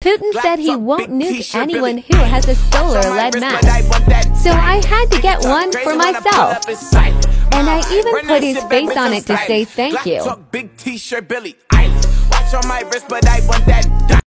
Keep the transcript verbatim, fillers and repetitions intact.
Putin said he won't nuke anyone who has a solar-led mask, so I had to get one for myself. And I even put his face on it to say thank you.